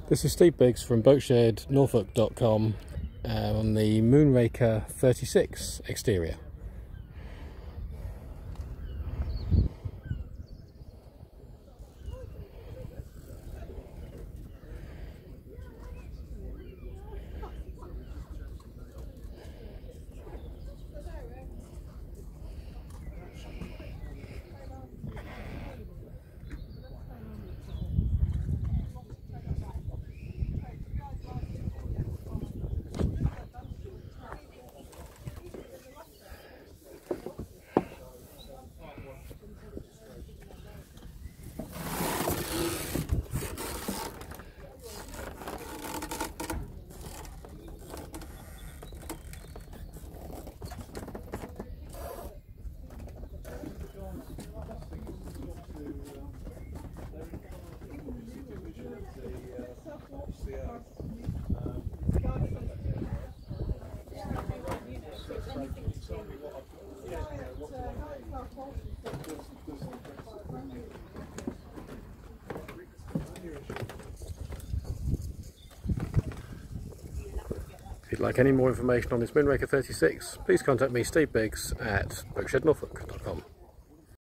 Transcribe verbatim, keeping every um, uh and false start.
This is Steve Biggs from boatshed norfolk dot com uh, on the Moonraker thirty-six exterior. If you'd like any more information on this Moonraker thirty-six, please contact me, Steve Biggs, at boatshed norfolk dot com.